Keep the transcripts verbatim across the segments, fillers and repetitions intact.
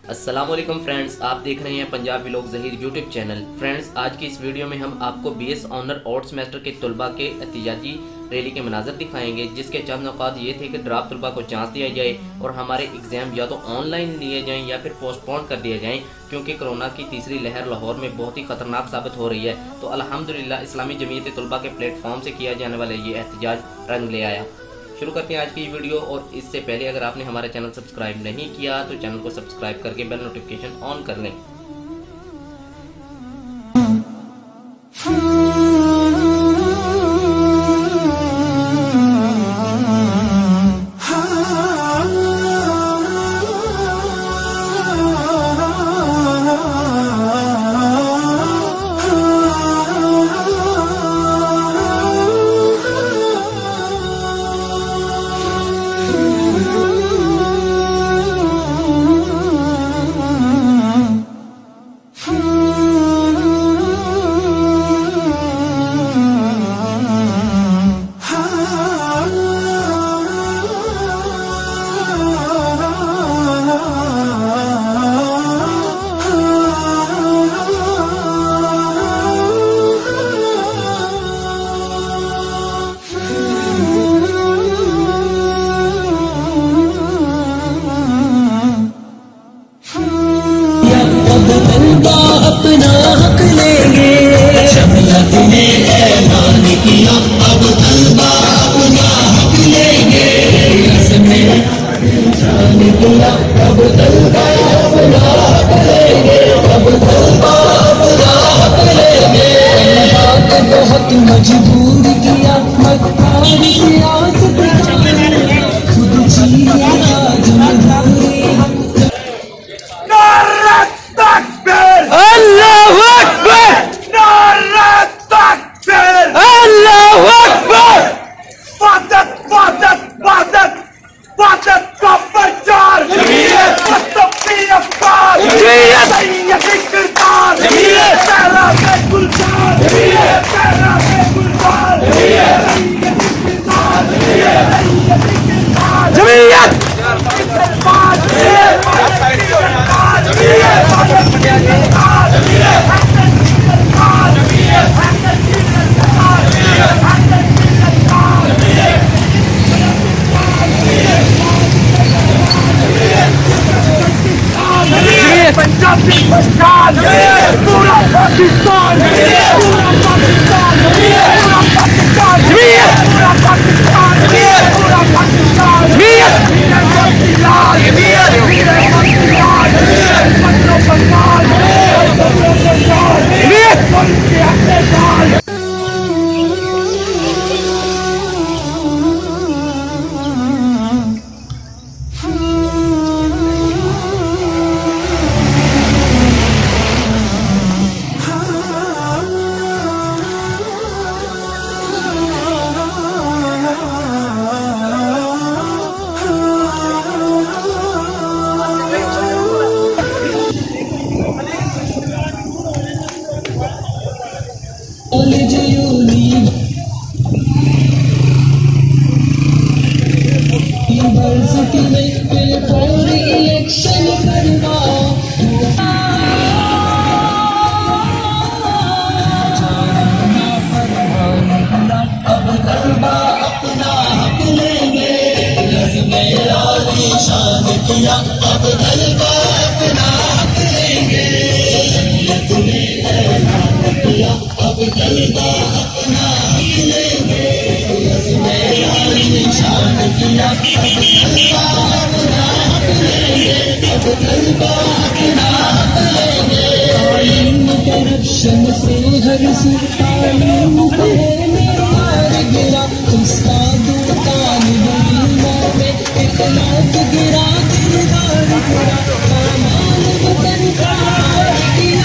अस्सलामुअलैकुम फ्रेंड्स, आप देख रहे हैं Punjab vlog Zaheer YouTube channel. Friends, आज की इस वीडियो में हम आपको बीएस ऑनर और सेमेस्टर के तलबा के एहतिजाजी रैली के मनाज़र दिखाएंगे, जिसके चंद नुकात ये थे कि ड्राफ्ट तलबा को चांस दिया जाए और हमारे एग्ज़ाम या तो ऑनलाइन लिए जाएँ या फिर पोस्टपोन कर दिए जाएँ, क्योंकि कोरोना की तीसरी लहर लाहौर में बहुत ही ख़तरनाक साबित हो रही है। तो अल्हम्दुलिल्लाह इस्लामी जमीयत तलबा के प्लेटफॉर्म से किया जाने वाला ये एहतिजाज रंग ले आया। शुरू करते हैं आज की वीडियो। और इससे पहले अगर आपने हमारा चैनल सब्सक्राइब नहीं किया तो चैनल को सब्सक्राइब करके बेल नोटिफिकेशन ऑन कर लें। अपना हक लेंगे, जमीयत ने ऐलान किया अब तलबा अपना हक लेंगे। इसमें जान दिया अब तलबा अपना हक लेंगे, अब तलबा अपना हक लेंगे। तलबा को बहुत मजबूर किया मक्कार सियासत खुद जिया जमहूरी। अल्लाहु अकबर, नारा तकबीर, अल्लाहु अकबर। वहदत वहदत वहदत वहदत का प्रचार, जमीयत मुस्तफी अफ्तार, जमीयत सैयदी किरदार, जमीयत सहरा में गुलजार, जमीयत सहरा में गुलजार, जमीयत सैयदी किरदार, जमीयत सैयदी किरदार, जमीयत पंजाबी पहचान, पूरा पाकिस्तान, पूरा पाकिस्तान, पूरा पाकिस्तान, पूरा पाकिस्तान, पूरा पाकिस्तान, इलेक्शन करवाओ। अब तलबा अपना हक लेंगे, शान किया अब तलबा अपना हक लेंगे। तुमने ऐलान किया अब तलबा अपना हक लेंगे, शान किया अब तलबा अपना हक लेंगे, अब तलबा अपना हक लेंगे। तालीम करप्शन से हर तालीम को मार गिरा, उसका दुकान बनीना में इखलाक गिरा, किरदार गिरा, सामान वतन का किया।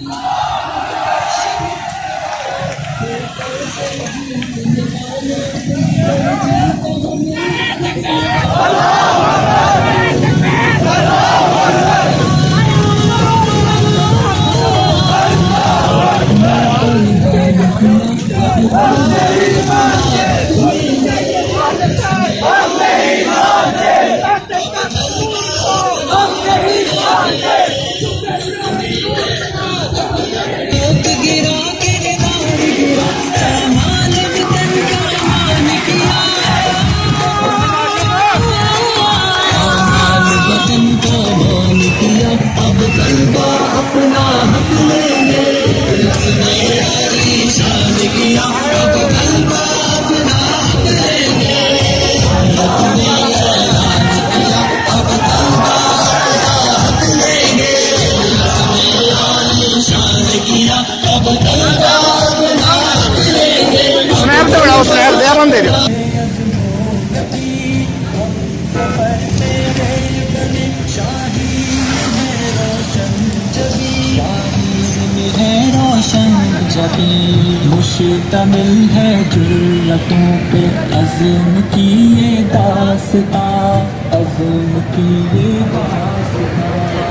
स्नैप तो बनाओ, स्नैप दे बंदे जो है रोशन जबी मुश्तमिल है जुर्रतों पे अज़्म की ये दास्ता, अज़्म की ये दास्ता।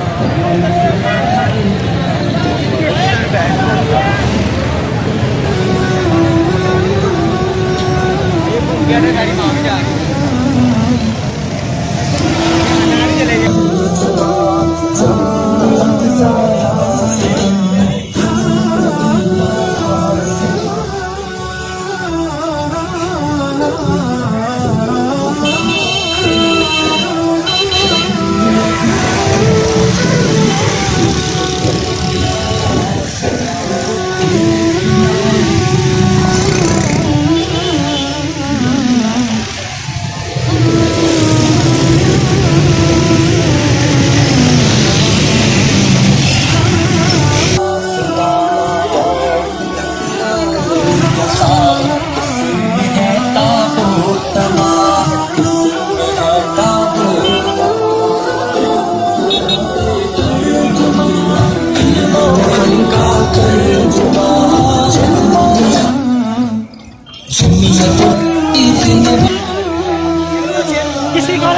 किसी को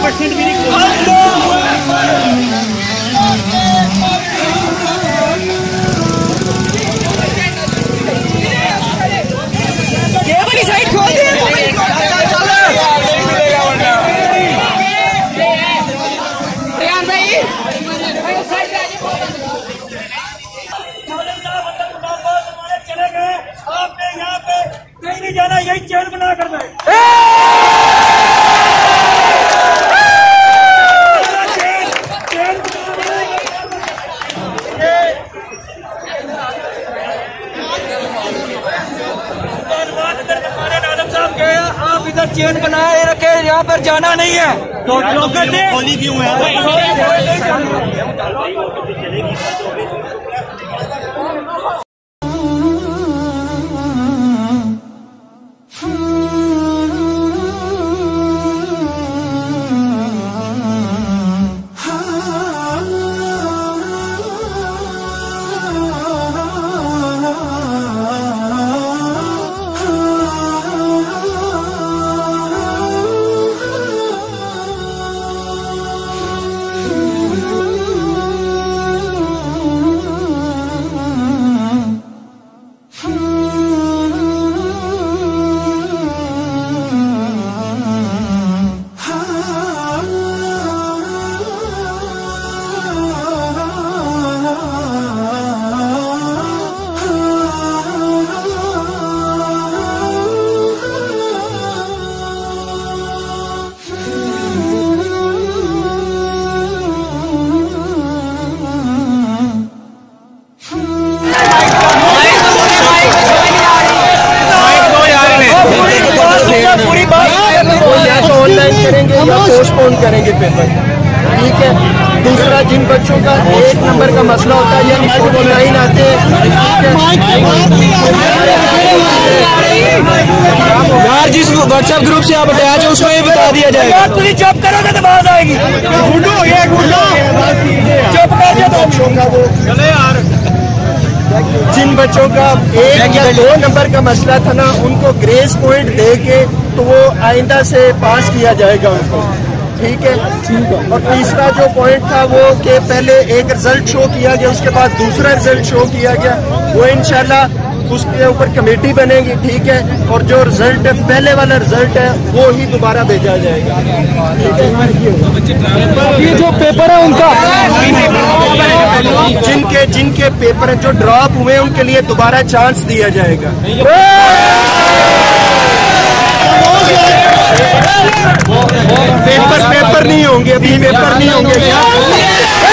परसेंट भी नहीं। साइड खोल दे चले गए, आपने यहाँ पे कहीं नहीं जाना, यही चैन बना कर दे। आप इधर चेन बनाए रखे, यहाँ पर जाना नहीं है तो होली क्यों है? पोस्टपोन करेंगे पेपर, ठीक है। दूसरा, जिन बच्चों का एक नंबर का मसला होता है या इसको लाइन आते हैं, यार जिस व्हाट्सएप ग्रुप से आप अटैच है उसको ये बता दिया जाएगा। तुझे चुप करोगे तो बात आएगी। चुप कर दो बच्चों का, वो चले यार। जिन बच्चों का एक या दो नंबर का मसला था ना, उनको ग्रेस पॉइंट दे के तो वो आइंदा से पास किया जाएगा उनको, ठीक है। और तीसरा जो पॉइंट था वो कि पहले एक रिजल्ट शो किया गया, उसके बाद दूसरा रिजल्ट शो किया गया, वो इंशाल्लाह उसके ऊपर कमेटी बनेगी, ठीक है। और जो रिजल्ट है, पहले वाला रिजल्ट है, वो ही दोबारा भेजा जाएगा, ठीक है। ये जो पेपर है उनका, जिनके जिनके पेपर जो ड्रॉप हुए उनके लिए दोबारा चांस दिया जाएगा। पेपर पेपर नहीं होंगे, अभी पेपर नहीं होंगे।